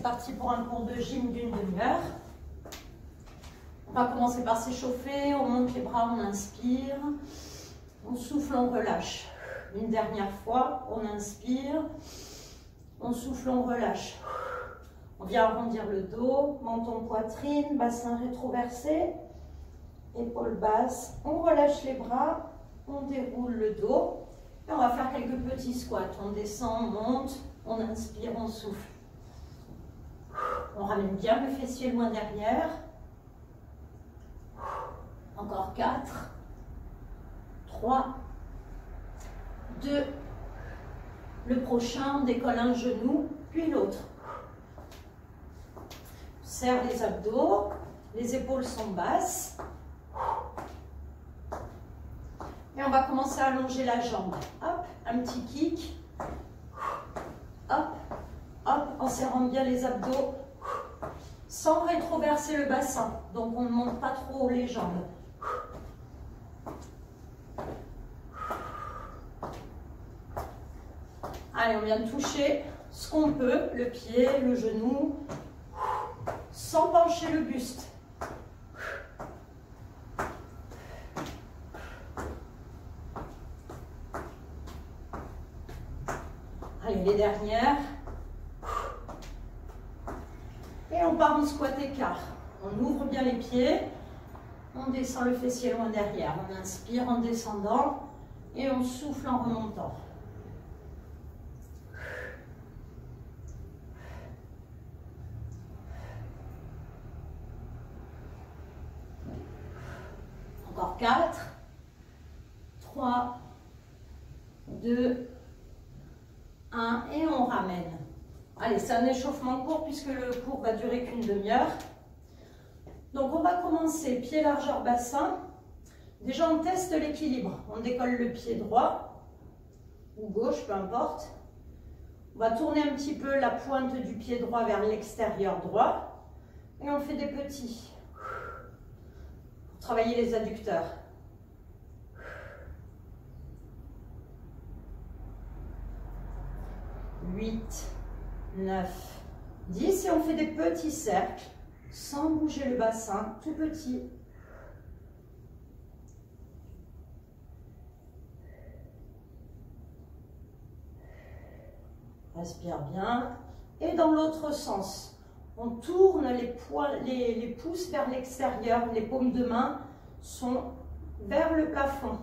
parti pour un cours de gym d'une demi-heure. On va commencer par s'échauffer, on monte les bras, on inspire, on souffle, on relâche. Une dernière fois, on inspire, on souffle, on relâche. On vient arrondir le dos, menton, poitrine, bassin rétroversé, épaules basses. On relâche les bras, on déroule le dos. Et on va faire quelques petits squats. On descend, on monte, on inspire, on souffle. On ramène bien le fessier loin derrière. Encore 4, 3, 2. Le prochain, on décolle un genou, puis l'autre. Serre les abdos, les épaules sont basses. Et on va commencer à allonger la jambe. Hop, un petit kick. Hop, hop, en serrant bien les abdos. Sans rétroverser le bassin. Donc on ne monte pas trop les jambes. Allez, on vient de toucher ce qu'on peut, le pied, le genou, sans pencher le buste. Allez, les dernières. Et on part en squat écart. On ouvre bien les pieds, on descend le fessier loin derrière. On inspire en descendant et on souffle en remontant. Encore 4, 3, 2, 1 et on ramène. Allez, c'est un échauffement court puisque le cours va durer qu'une demi-heure. Donc on va commencer pied largeur bassin. Déjà on teste l'équilibre. On décolle le pied droit ou gauche, peu importe. On va tourner un petit peu la pointe du pied droit vers l'extérieur droit. Et on fait des petits. Pour travailler les adducteurs. 8, 9, 10 et on fait des petits cercles sans bouger le bassin, tout petit. Respire bien. Et dans l'autre sens, on tourne les pouces vers l'extérieur, les paumes de main sont vers le plafond.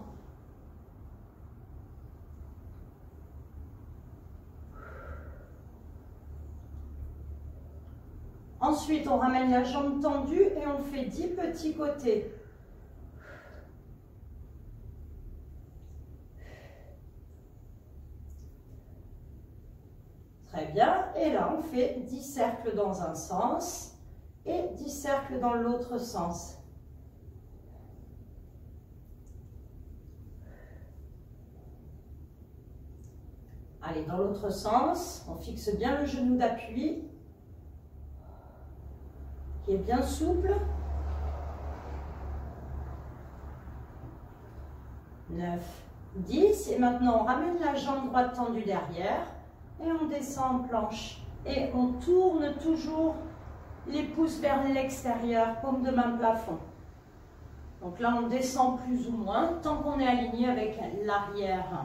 Ensuite, on ramène la jambe tendue et on fait 10 petits côtés. Très bien. Et là, on fait 10 cercles dans un sens et 10 cercles dans l'autre sens. Allez, dans l'autre sens, on fixe bien le genou d'appui, qui est bien souple. 9, 10. Et maintenant, on ramène la jambe droite tendue derrière et on descend en planche. Et on tourne toujours les pouces vers l'extérieur, paume de main plafond. Donc là, on descend plus ou moins tant qu'on est aligné avec l'arrière.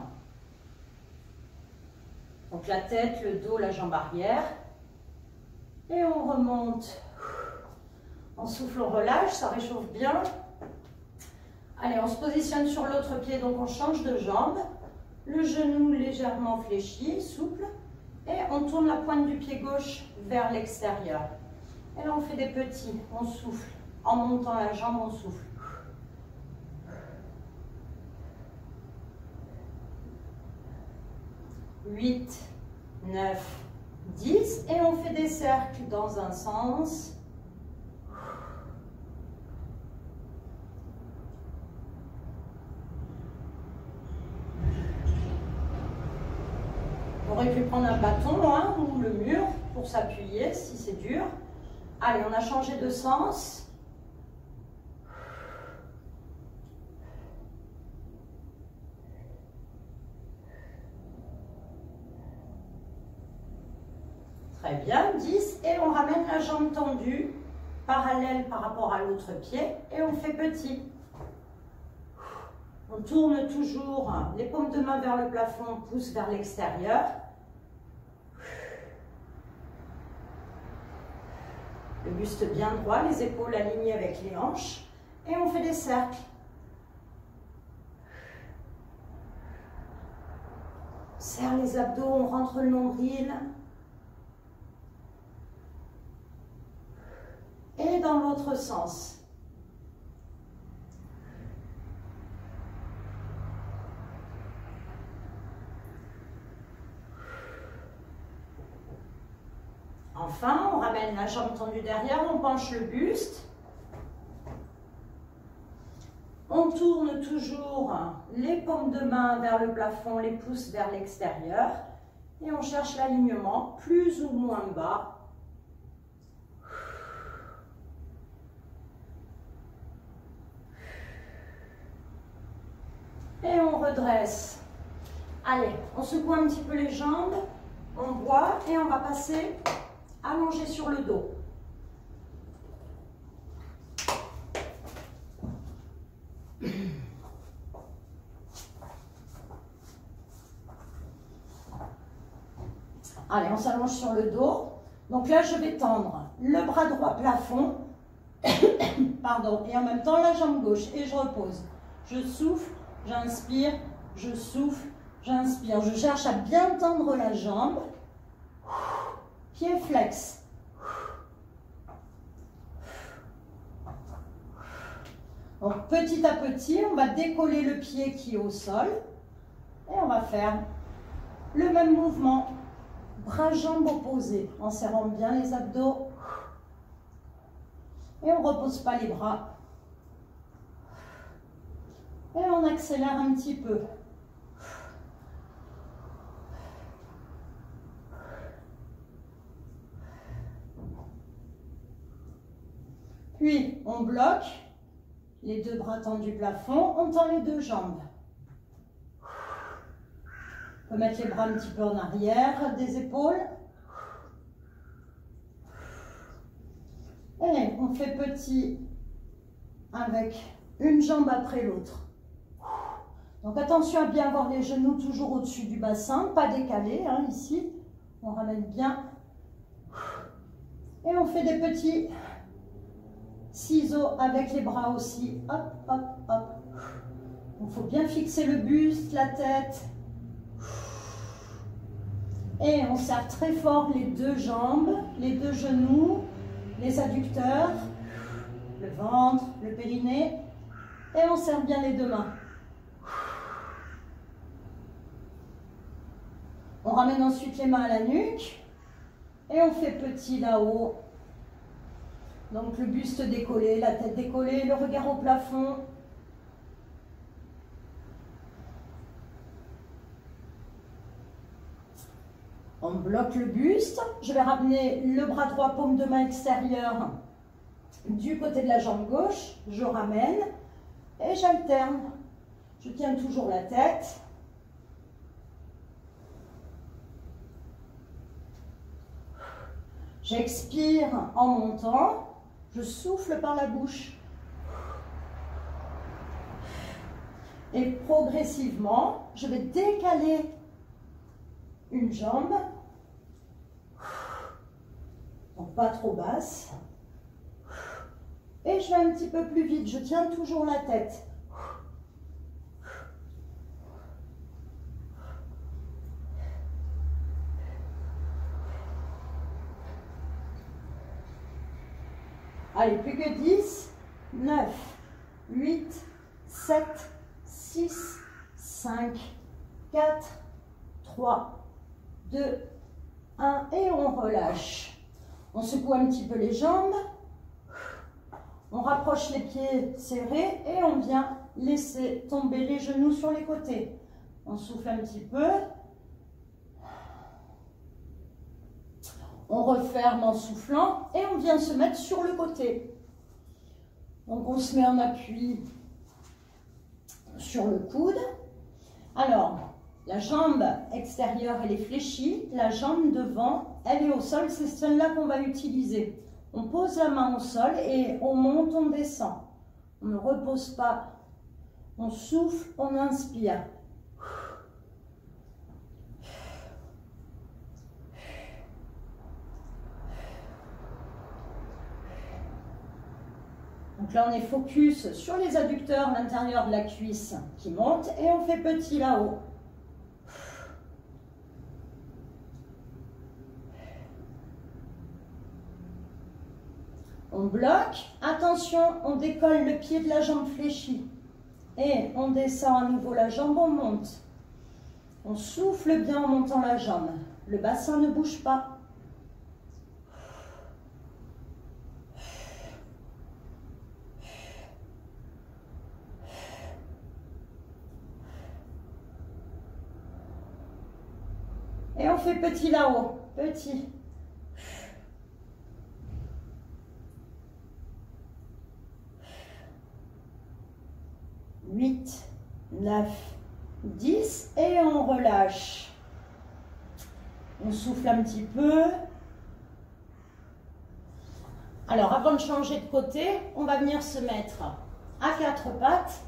Donc la tête, le dos, la jambe arrière. Et on remonte. On souffle, on relâche, ça réchauffe bien. Allez, on se positionne sur l'autre pied, donc on change de jambe. Le genou légèrement fléchi, souple. Et on tourne la pointe du pied gauche vers l'extérieur. Et là, on fait des petits, on souffle. En montant la jambe, on souffle. 8, 9, 10. Et on fait des cercles dans un sens. On aurait pu prendre un bâton hein, ou le mur pour s'appuyer si c'est dur. Allez, on a changé de sens. Très bien, 10. Et on ramène la jambe tendue, parallèle par rapport à l'autre pied. Et on fait petit. On tourne toujours les paumes de main vers le plafond, on pousse vers l'extérieur. Le buste bien droit, les épaules alignées avec les hanches. Et on fait des cercles. On serre les abdos, on rentre le nombril. Et dans l'autre sens. Enfin, on ramène la jambe tendue derrière, on penche le buste. On tourne toujours les paumes de main vers le plafond, les pouces vers l'extérieur. Et on cherche l'alignement plus ou moins bas. Et on redresse. Allez, on secoue un petit peu les jambes, on boit et on va passer allongé sur le dos. Allez, on s'allonge sur le dos. Donc là, je vais tendre le bras droit plafond, pardon, et en même temps la jambe gauche. Et je repose. Je souffle, j'inspire, je souffle, j'inspire. Je cherche à bien tendre la jambe. Pied flex. Donc petit à petit, on va décoller le pied qui est au sol. Et on va faire le même mouvement. Bras-jambes opposés, en serrant bien les abdos. Et on ne repose pas les bras. Et on accélère un petit peu. Puis, on bloque les deux bras tendus plafond, on tend les deux jambes. On peut mettre les bras un petit peu en arrière des épaules. Et on fait petit avec une jambe après l'autre. Donc attention à bien avoir les genoux toujours au-dessus du bassin, pas décalés hein, ici. On ramène bien. Et on fait des petits ciseaux avec les bras aussi. Hop, hop, hop. Il faut bien fixer le buste, la tête. Et on serre très fort les deux jambes, les deux genoux, les adducteurs, le ventre, le périnée. Et on serre bien les deux mains. On ramène ensuite les mains à la nuque. Et on fait petit là-haut. Donc le buste décollé, la tête décollée, le regard au plafond. On bloque le buste. Je vais ramener le bras droit, paume de main extérieure du côté de la jambe gauche. Je ramène et j'alterne. Je tiens toujours la tête. J'expire en montant. Je souffle par la bouche. Et progressivement, je vais décaler une jambe. Donc pas trop basse. Et je vais un petit peu plus vite. Je tiens toujours la tête. Allez, plus que 10, 9, 8, 7, 6, 5, 4, 3, 2, 1 et on relâche. On secoue un petit peu les jambes. On rapproche les pieds serrés et on vient laisser tomber les genoux sur les côtés. On souffle un petit peu. On referme en soufflant et on vient se mettre sur le côté. Donc on se met en appui sur le coude. Alors, La jambe extérieure, elle est fléchie. La jambe devant, elle est au sol. C'est celle-là qu'on va utiliser. On pose la main au sol et on monte, on descend. On ne repose pas. On souffle, on inspire. Donc là, on est focus sur les adducteurs, l'intérieur de la cuisse qui monte et on fait petit là-haut. On bloque. Attention, on décolle le pied de la jambe fléchie. Et on descend à nouveau la jambe, on monte. On souffle bien en montant la jambe. Le bassin ne bouge pas. Et on fait petit là-haut, petit. Huit, 9, 10 et on relâche. On souffle un petit peu. Alors avant de changer de côté, on va venir se mettre à quatre pattes.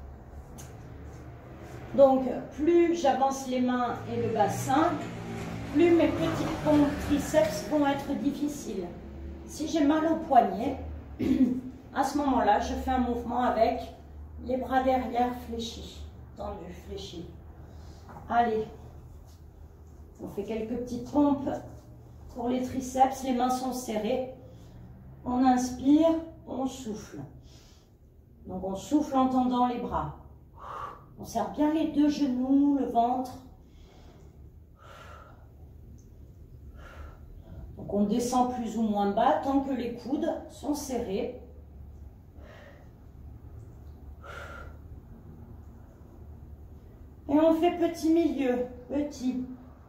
Donc plus j'avance les mains et le bassin, plus mes petites pompes triceps vont être difficiles. Si j'ai mal au poignet, à ce moment-là, je fais un mouvement avec les bras derrière fléchis, tendus, fléchis. Allez, on fait quelques petites pompes pour les triceps, les mains sont serrées. On inspire, on souffle. Donc on souffle en tendant les bras. On serre bien les deux genoux, le ventre. Donc on descend plus ou moins bas tant que les coudes sont serrés. Et on fait petit milieu, petit.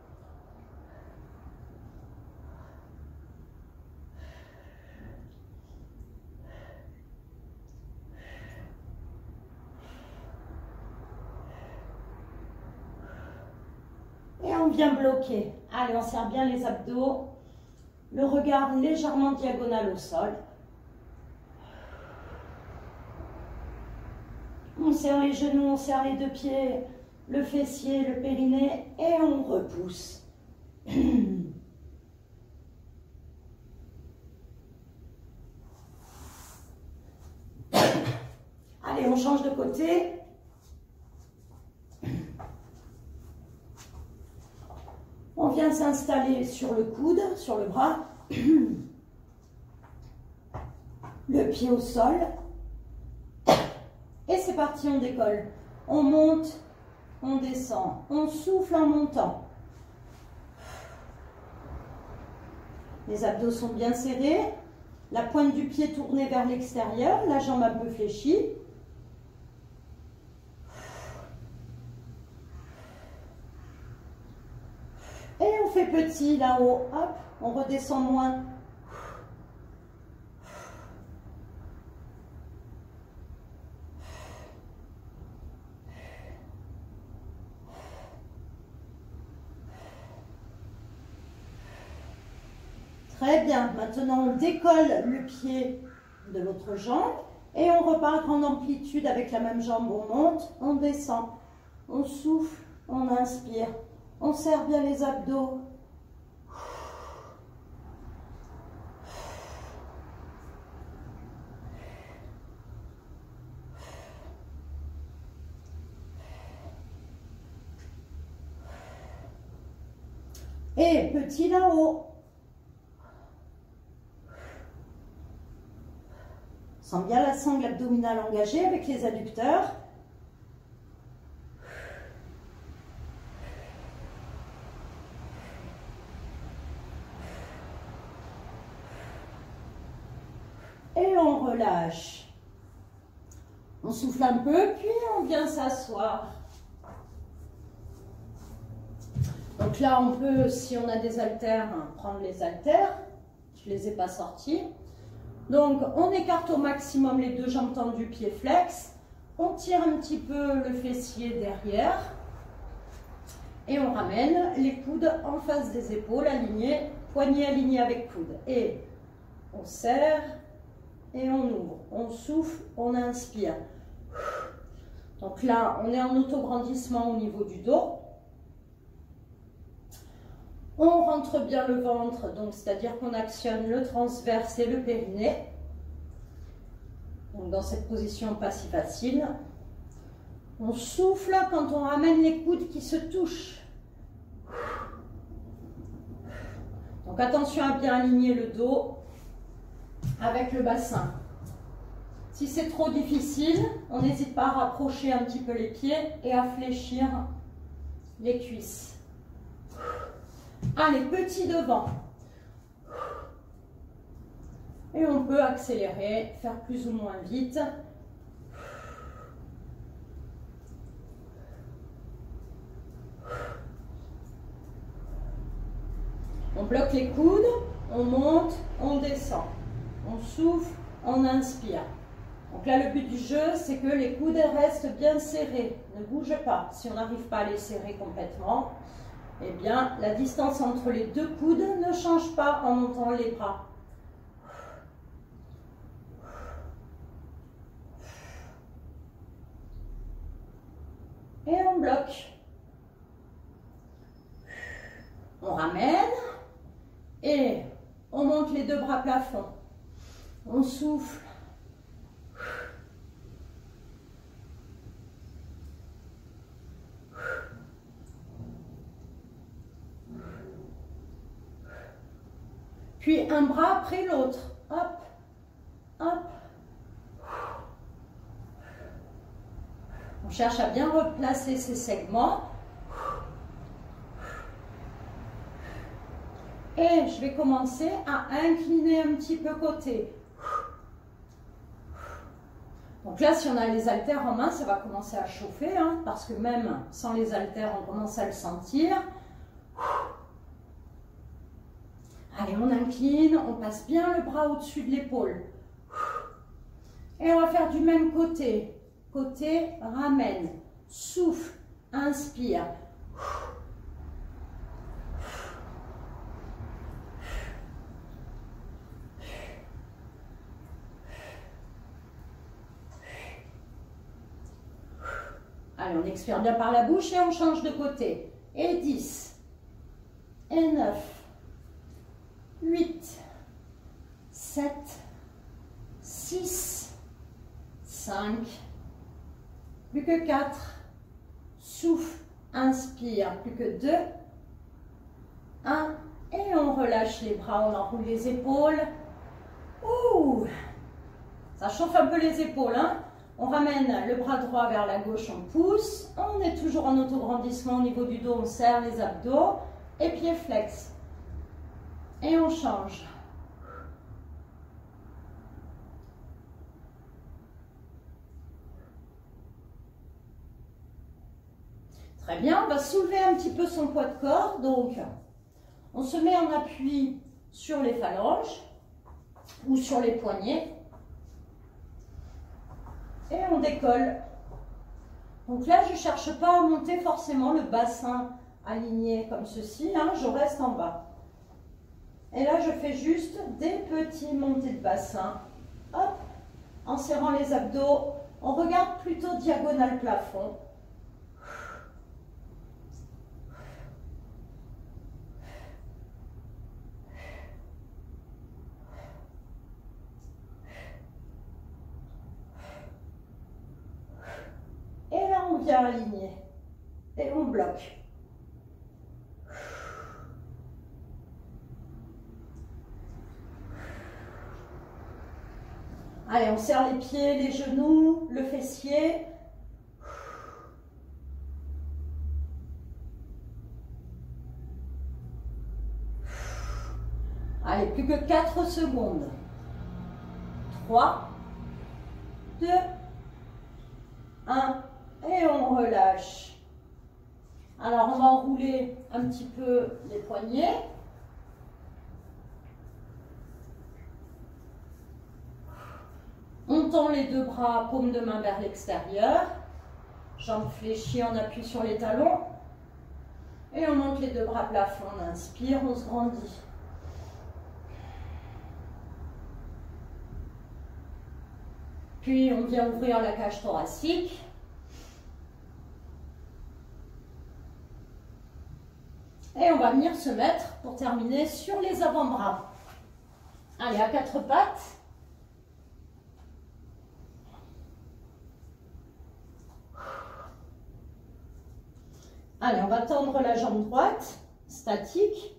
Et on vient bloquer. Allez, on serre bien les abdos. Le regard légèrement diagonal au sol. On serre les genoux, on serre les deux pieds, le fessier, le périnée et on repousse. Allez, on change de côté. On vient s'installer sur le coude, sur le bras. Le pied au sol. Et c'est parti, on décolle. On monte, on descend. On souffle en montant. Les abdos sont bien serrés. La pointe du pied tournée vers l'extérieur. La jambe un peu fléchie. Et on fait petit là-haut. Hop, on redescend moins. Très bien. Maintenant, on décolle le pied de l'autre jambe et on repart grande amplitude avec la même jambe. On monte, on descend, on souffle, on inspire. On serre bien les abdos. Et petit là-haut. Sens bien la sangle abdominale engagée avec les adducteurs. Et on relâche. On souffle un peu, puis on vient s'asseoir. Donc là, on peut, si on a des haltères, prendre les haltères. Je ne les ai pas sortis. Donc, on écarte au maximum les deux jambes tendues, pieds flex. On tire un petit peu le fessier derrière. Et on ramène les coudes en face des épaules, alignés, poignets alignés avec coudes. Et on serre et on ouvre. On souffle, on inspire. Donc là, on est en auto-grandissement au niveau du dos. On rentre bien le ventre, donc c'est-à-dire qu'on actionne le transverse et le périnée. Donc dans cette position pas si facile. On souffle quand on ramène les coudes qui se touchent. Donc attention à bien aligner le dos avec le bassin. Si c'est trop difficile, on n'hésite pas à rapprocher un petit peu les pieds et à fléchir les cuisses. Allez, petit devant. Et on peut accélérer, faire plus ou moins vite. On bloque les coudes, on monte, on descend. On souffle, on inspire. Donc là, le but du jeu, c'est que les coudes restent bien serrés, ne bougent pas. Si on n'arrive pas à les serrer complètement, eh bien, la distance entre les deux coudes ne change pas en montant les bras. Et on bloque. On ramène et on monte les deux bras plafond. On souffle. Puis un bras après l'autre. Hop, hop. On cherche à bien replacer ces segments. Et je vais commencer à incliner un petit peu côté. Donc là, si on a les haltères en main, ça va commencer à chauffer, hein, parce que même sans les haltères, on commence à le sentir. Allez, on incline, on passe bien le bras au-dessus de l'épaule. Et on va faire du même côté. Côté, ramène, souffle, inspire. Allez, on expire bien par la bouche et on change de côté. Et 10, et 9, 8, 7, 6, 5, plus que 4, souffle, inspire, plus que 2, 1, et on relâche les bras, on enroule les épaules. Ouh, ça chauffe un peu les épaules, hein. On ramène le bras droit vers la gauche, on pousse. On est toujours en autograndissement au niveau du dos, on serre les abdos. Et pieds flex. Et on change. Très bien, on va soulever un petit peu son poids de corps. Donc, on se met en appui sur les phalanges ou sur les poignets. Et on décolle. Donc là, je ne cherche pas à monter forcément le bassin aligné comme ceci, hein, je reste en bas. Et là, je fais juste des petits montées de bassin. Hop, en serrant les abdos, on regarde plutôt diagonale plafond. Et là, on vient aligner. Et on bloque. Allez, on serre les pieds, les genoux, le fessier. Allez, plus que 4 secondes. 3, 2, 1. Et on relâche. Alors, on va enrouler un petit peu les poignets. On tend les deux bras, paume de main vers l'extérieur. Jambes fléchies, on appuie sur les talons. Et on monte les deux bras plafond, on inspire, on se grandit. Puis on vient ouvrir la cage thoracique. Et on va venir se mettre, pour terminer, sur les avant-bras. Allez, à quatre pattes. Allez, on va tendre la jambe droite, statique.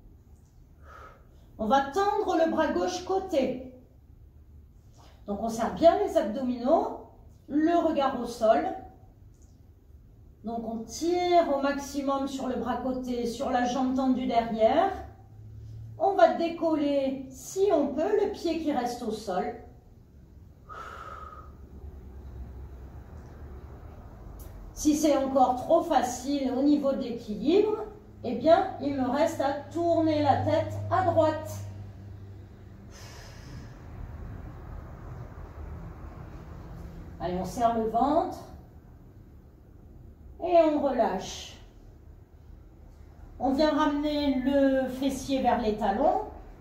On va tendre le bras gauche côté. Donc on serre bien les abdominaux, le regard au sol. Donc on tire au maximum sur le bras côté, sur la jambe tendue derrière. On va décoller, si on peut, le pied qui reste au sol. Si c'est encore trop facile au niveau de l'équilibre, eh bien, il me reste à tourner la tête à droite. Allez, on serre le ventre et on relâche. On vient ramener le fessier vers les talons.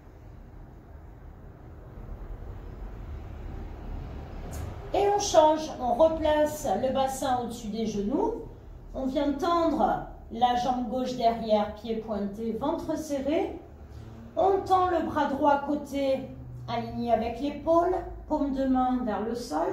Et on change, on replace le bassin au-dessus des genoux. On vient tendre la jambe gauche derrière, pied pointé, ventre serré. On tend le bras droit côté, aligné avec l'épaule, paume de main vers le sol.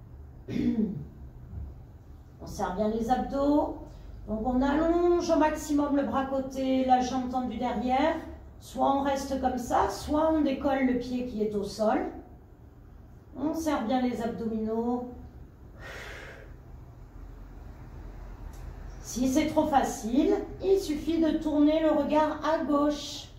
On serre bien les abdos. Donc on allonge au maximum le bras côté, la jambe tendue derrière. Soit on reste comme ça, soit on décolle le pied qui est au sol. On serre bien les abdominaux. Si c'est trop facile, il suffit de tourner le regard à gauche.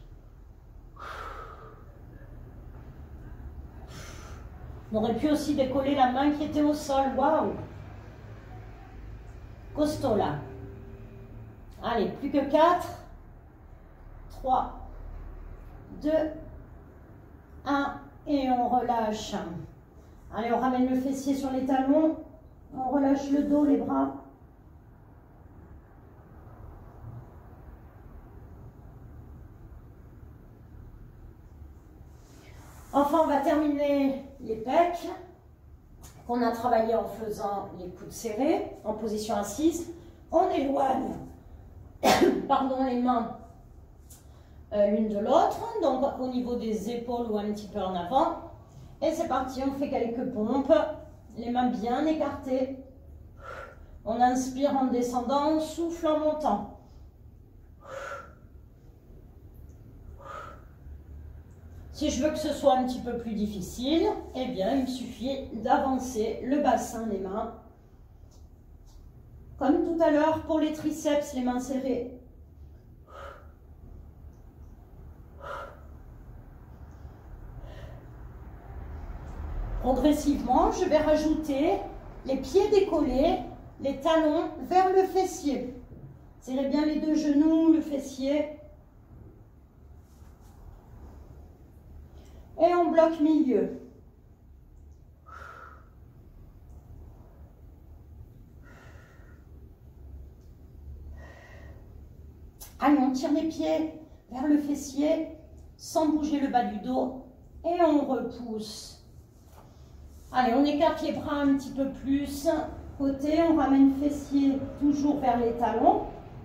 On aurait pu aussi décoller la main qui était au sol. Waouh! Costaud là. Allez, plus que 4. 3, 2, 1 et on relâche. Allez, on ramène le fessier sur les talons. On relâche le dos, les bras. Enfin, on va terminer les pecs qu'on a travaillé en faisant les coudes serrés en position assise. On éloigne pardon, les mains l'une de l'autre, donc au niveau des épaules ou un petit peu en avant. Et c'est parti, on fait quelques pompes, les mains bien écartées. On inspire en descendant, on souffle en montant. Si je veux que ce soit un petit peu plus difficile, eh bien, il me suffit d'avancer le bassin des mains. Comme tout à l'heure pour les triceps, les mains serrées. Progressivement, je vais rajouter les pieds décollés, les talons vers le fessier. Serrez bien les deux genoux, le fessier. Et on bloque milieu. Allez, on tire les pieds vers le fessier sans bouger le bas du dos et on repousse. Allez, on écarte les bras un petit peu plus. Côté, on ramène le fessier toujours vers les talons.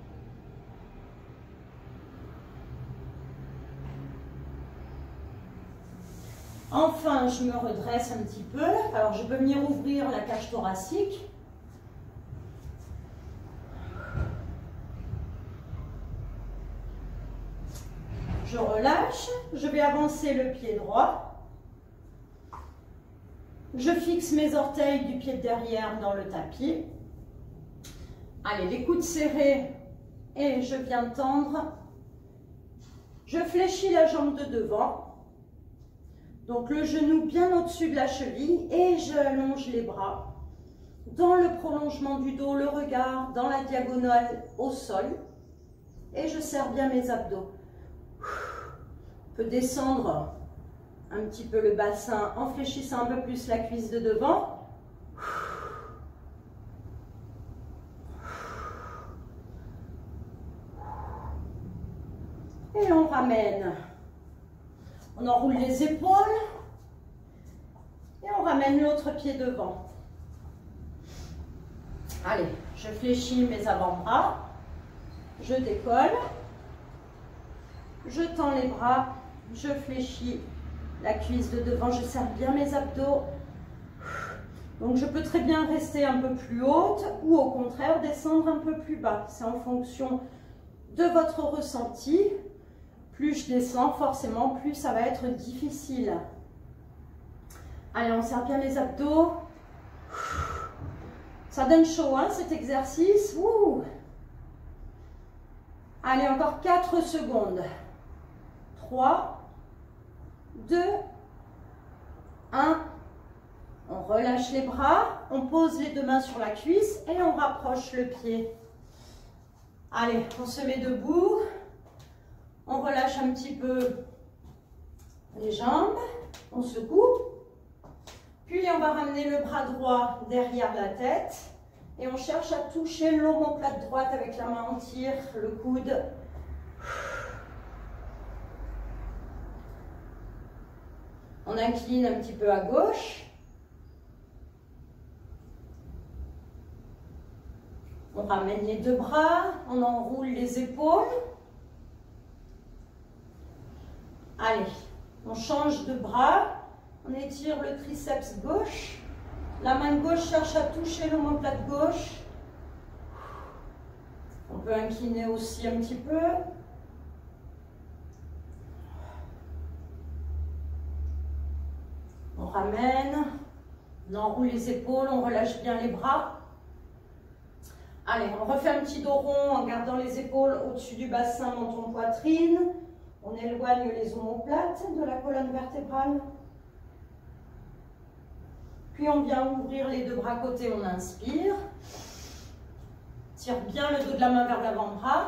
Enfin, je me redresse un petit peu. Alors, je peux venir ouvrir la cage thoracique. Je relâche. Je vais avancer le pied droit. Je fixe mes orteils du pied de derrière dans le tapis. Allez, les coudes serrés et je viens tendre. Je fléchis la jambe de devant. Donc le genou bien au-dessus de la cheville et j'allonge les bras. Dans le prolongement du dos, le regard dans la diagonale au sol. Et je serre bien mes abdos. Je peux descendre un petit peu le bassin en fléchissant un peu plus la cuisse de devant. Et on ramène. On enroule les épaules. Et on ramène l'autre pied devant. Allez, je fléchis mes avant-bras. Je décolle. Je tends les bras. Je fléchis la cuisse de devant. Je serre bien mes abdos. Donc je peux très bien rester un peu plus haute ou au contraire descendre un peu plus bas. C'est en fonction de votre ressenti. Plus je descends, forcément, plus ça va être difficile. Allez, on serre bien les abdos. Ça donne chaud, hein, cet exercice. Ouh. Allez, encore 4 secondes. 3, 2, 1. On relâche les bras, on pose les 2 mains sur la cuisse et on rapproche le pied. Allez, on se met debout. On relâche un petit peu les jambes. On secoue. Puis on va ramener le bras droit derrière la tête. Et on cherche à toucher l'omoplate droite avec la main, on tire le coude. On incline un petit peu à gauche. On ramène les 2 bras, on enroule les épaules. Allez, on change de bras, on étire le triceps gauche. La main gauche cherche à toucher l'omoplate gauche. On peut incliner aussi un petit peu. On ramène, on enroule les épaules, on relâche bien les bras. Allez, on refait un petit dos rond en gardant les épaules au-dessus du bassin, menton, poitrine. On éloigne les omoplates de la colonne vertébrale. Puis on vient ouvrir les 2 bras côté, on inspire. Tire bien le dos de la main vers l'avant-bras.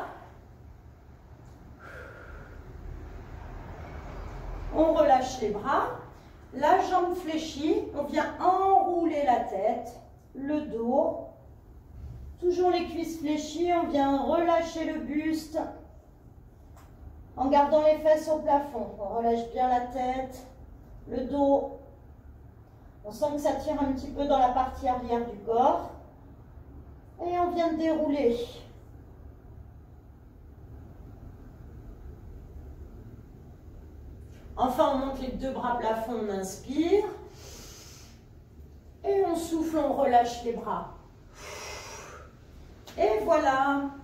On relâche les bras. La jambe fléchie, on vient enrouler la tête, le dos. Toujours les cuisses fléchies, on vient relâcher le buste en gardant les fesses au plafond. On relâche bien la tête, le dos. On sent que ça tire un petit peu dans la partie arrière du corps. Et on vient de dérouler. Enfin, on monte les 2 bras plafond, on inspire. Et on souffle, on relâche les bras. Et voilà.